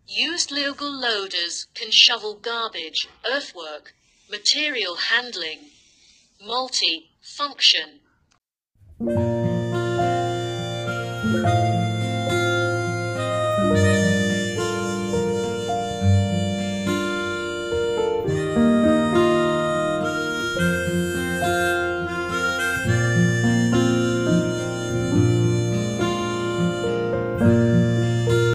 Used Liugong loaders can shovel garbage, earthwork, material handling. Multi-function.